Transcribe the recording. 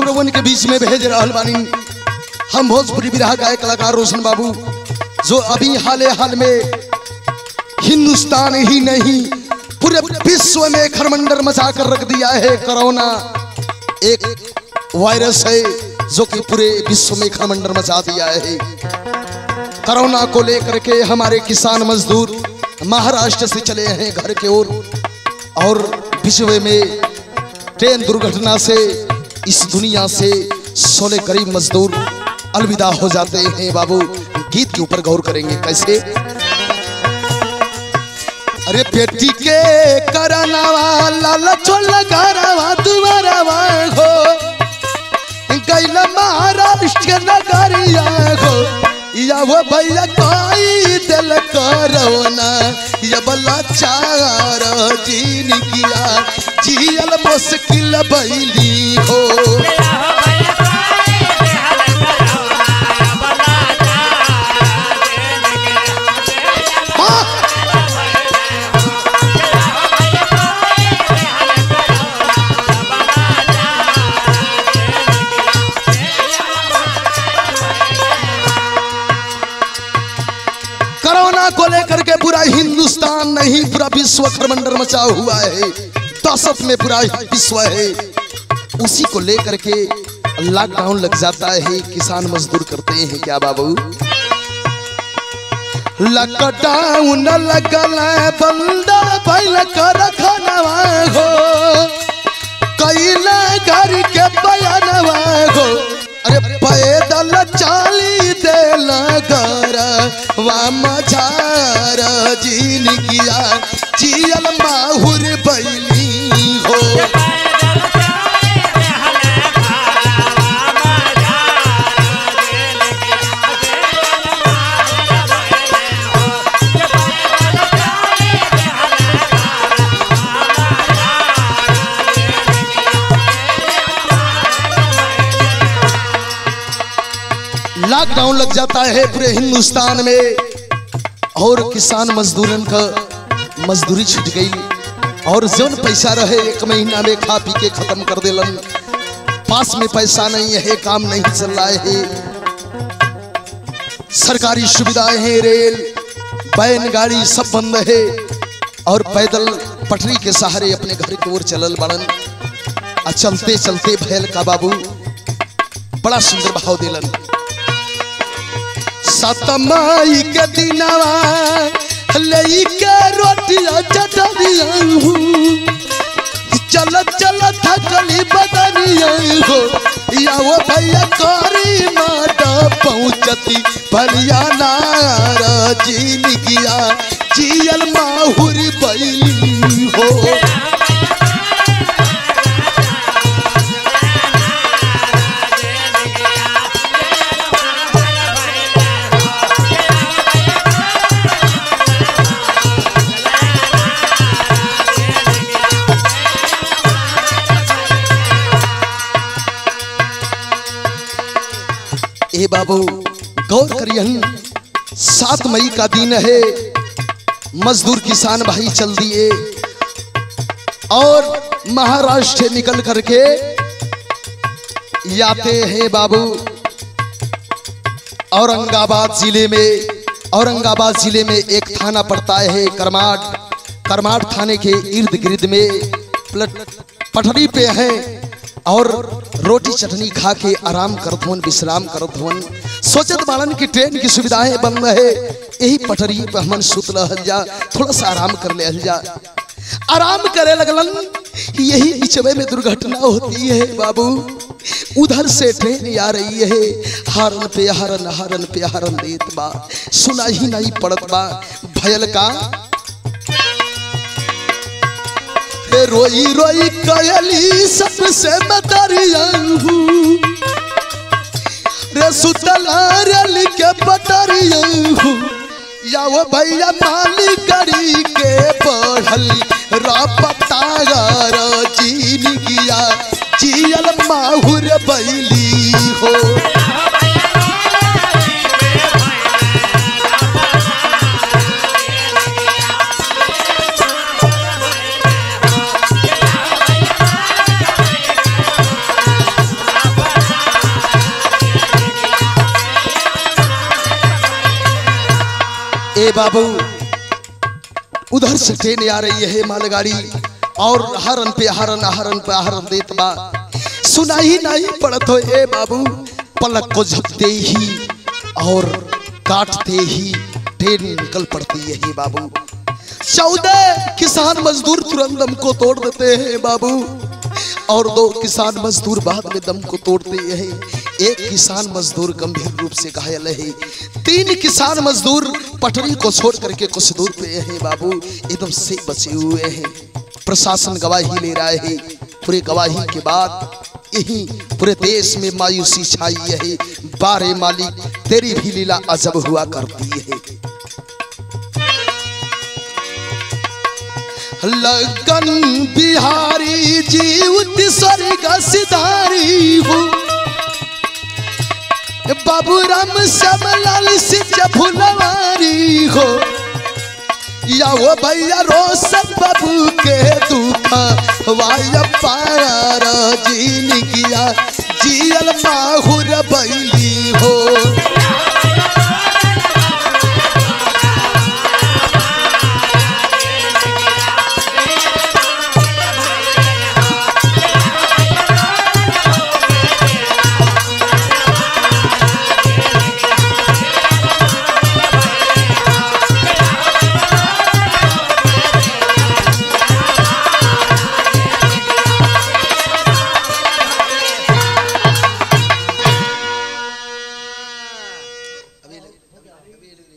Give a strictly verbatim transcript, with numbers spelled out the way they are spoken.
श्रोवन के बीच में भेज रहल बानी हम भोजपुरी बिरहा गायक कलाकार रोशन बाबू, जो अभी हाले हाल में हिंदुस्तान ही नहीं पूरे विश्व में खरमंडर मचा कर रख दिया है। कोरोना एक वायरस है जो कि पूरे विश्व में खरमंडर मचा दिया है। कोरोना को लेकर के हमारे किसान मजदूर महाराष्ट्र से चले हैं घर के ओर, और विश्व में ट्रेन दुर्घटना से इस दुनिया से सोलह गरीब मजदूर अलविदा हो जाते हैं। बाबू गीत के ऊपर गौर करेंगे कैसे। अरे बेटी के करनावा लालच लगावा दुआरावा हो गैल महाराष्ट्र नगरिया हो, या वो भैया कोई दिल कोरोना या बला चार जीन किया जियल मुश्किल बैली हो। कोरोना को लेकर के पूरा हिंदुस्तान नहीं पूरा विश्व खरमंडर मचा हुआ है। दहशत में पूरा विश्व है। उसी को लेकर के लॉकडाउन लग जाता है। किसान मजदूर करते हैं क्या बाबू। लॉकडाउन लगल बंदा भइल कारखानवा हो कैला घर के बयानवा हो। अरे पैदल चाली देल घर वाम झार जीन किया जियल माहुर बैली हो। लॉकडाउन लग जाता है पूरे हिंदुस्तान में, और किसान मजदूरन का मजदूरी छूट गई, और जौन पैसा रहे एक महीना में खा पी के खत्म कर देलन। पास में पैसा नहीं है, काम नहीं चल रहा है। सरकारी सुविधाएं हैं, रेल बैलगाड़ी सब बंद है, और पैदल पटरी के सहारे अपने घर की ओर चलल बड़न। चलते चलते भैल का बाबू बड़ा सुंदर भाव दिलन। सतमाई के दिनवा लेके रोटिया चटनिया चल चल थकली बदनिया हो, या वो भैया करी माता पहुँचती भलिया नार जीन किया जियल माहुर बैली हो। ए बाबू गौर करियन, सात मई का दिन है। मजदूर किसान भाई चल दिए और महाराष्ट्र निकल करके आते हैं बाबू औरंगाबाद जिले में। औरंगाबाद जिले में एक थाना पड़ता है करमाट। करमाट थाने के इर्द गिर्द में पटरी पे हैं, और रोटी चटनी खा के आराम करत हवन, विश्राम करत हवन। सोचत बालन की ट्रेन की सुविधाएं बंद है, यही पटरी पे हमन सुत रहल जा, थोड़ा सा आराम कर ले जा। आराम करे लगलन, यही बीचवे में दुर्घटना होती है बाबू। उधर से ट्रेन आ रही है, हारन पे हारन हारन पे हारन देत बा, सुना ही नहीं पड़त बा। भयल का रोई रोई कयली सबसे मतरिया रे सुतला रेल के पटरिया, या वो भैया माली गड़ी के बढ़ल रपतार जीन किया जियल माहुर बैली हो। बाबू उधर से ट्रेन आ रही है मालगाड़ी और हरन पे हरन हरन पे हरन देत बा, सुनाई नहीं पड़त हो ए बाबू। पलक को झपते ही और काटते ही ट्रेन निकल पड़ती है बाबू। चौदह किसान मजदूर तुरंत दम को तोड़ देते हैं बाबू और दो किसान मजदूर बाद में दम को तोड़ते हैं। एक किसान मजदूर गंभीर रूप से घायल है। तीन किसान मजदूर पटरी को छोड़ करके कुछ दूर पे है बाबू, एकदम से बचे हुए हैं। प्रशासन गवाही ले रहा है। पूरे गवाही के बाद यही पूरे देश में मायूसी छाई है। बारे मालिक तेरी भी लीला अजब हुआ करती है। लगन बिहारी जीवत स्वर्ग सिधारी हो, बाबू राम श्यामलाल सिंह फुलवारी हो, या वो भैया रोशन बाबू के दुख वाया पारा जीन किया जियल माहुर बैली हो।